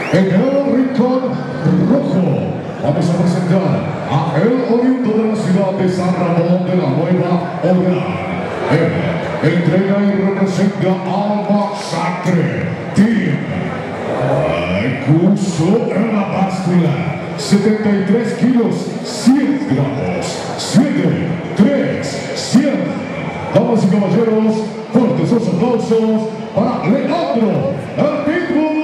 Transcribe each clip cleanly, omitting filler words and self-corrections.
En el rincón rojo vamos a presentar a el oriundo de la ciudad de San Ramón de la Nueva Orleans. Él entrega y representa al Masacre Team. Curso en la báscula, 73 kilos, 100 gramos, 7, 3, 100. Damas y caballeros, fuertes los aplausos para Leandro, el Pitbull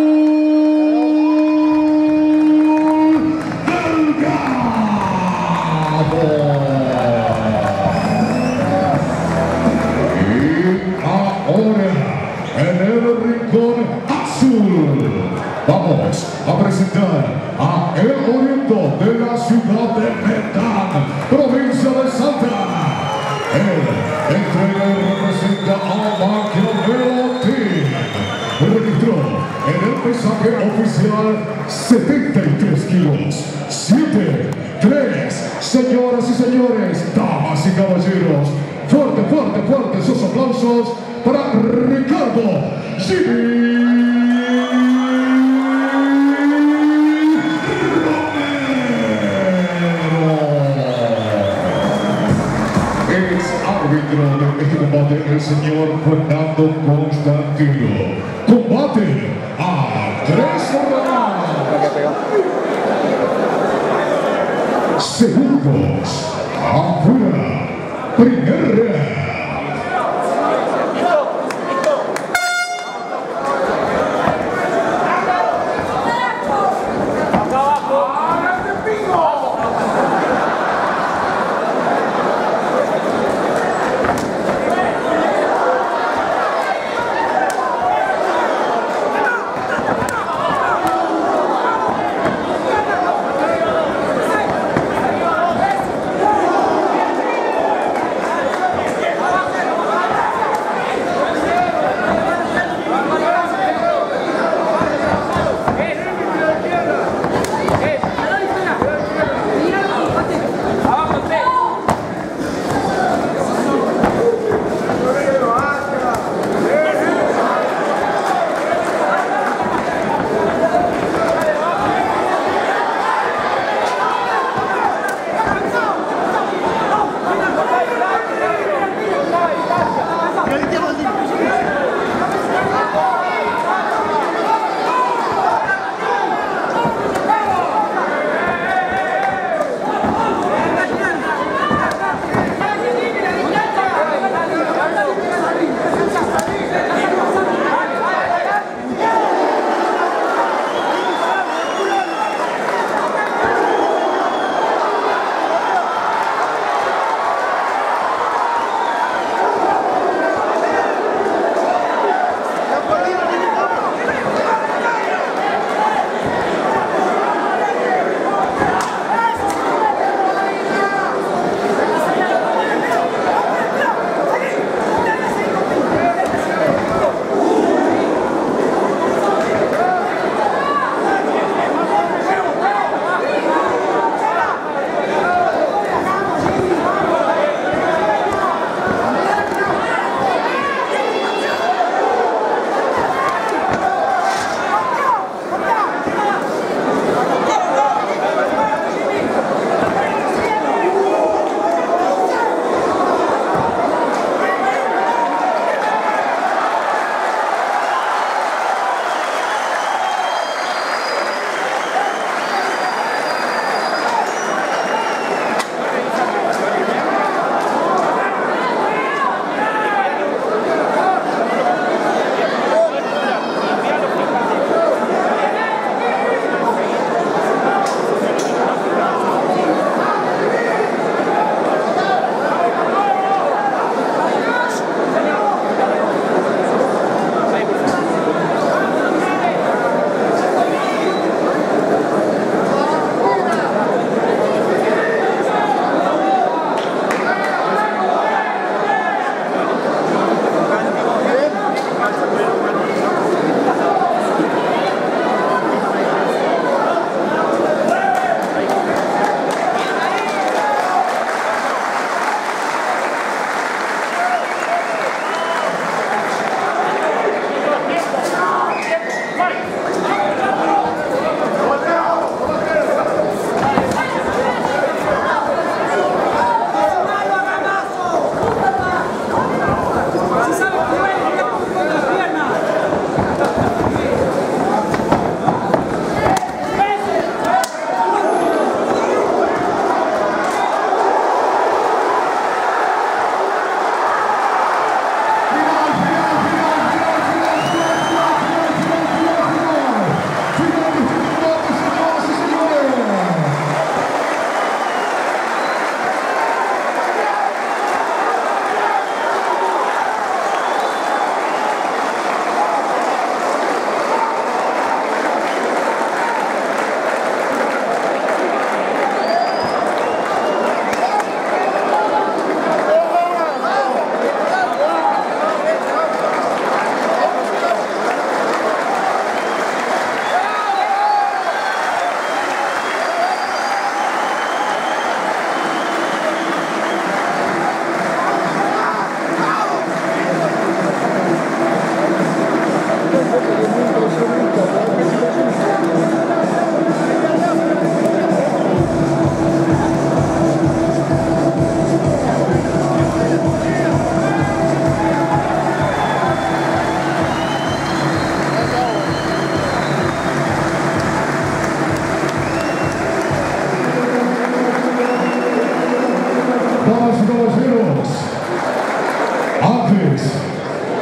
Delgado. Y ahora, en el rincón azul, vamos a presentar a el oriundo de la ciudad de Petán, provincia de Salta. Él entrega y representa a Maquiavelo Team. Registró en el pesaje oficial 73 kilos, 7, 3. Señoras y señores, damas y caballeros, fuertes sus aplausos para Ricardo Jimmy. Árbitro de este combate, el señor Fernando Constantino. Combate a 3 segundos. Afuera. Primer round.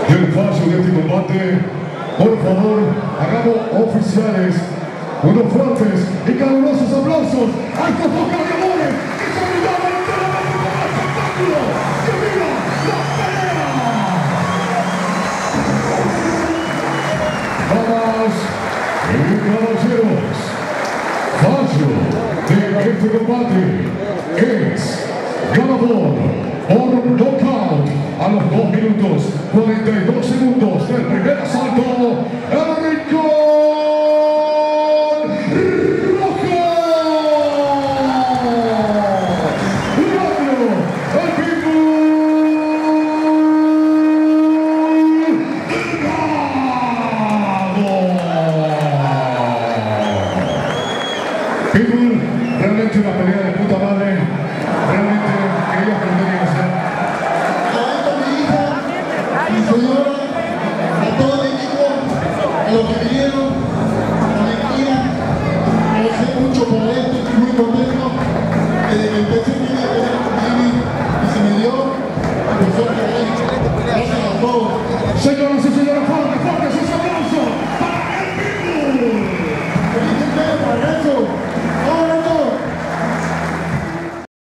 del fallo de este combate. Por favor, hagamos oficiales unos fuertes y calurosos aplausos a estos dos gladiadores que se ayudaron enteramente con el espectáculo. ¡Que viva la pelea! Damas y caballeros, fallo de este combate es ganador por nocaut a los 2 minutos 42 segundos.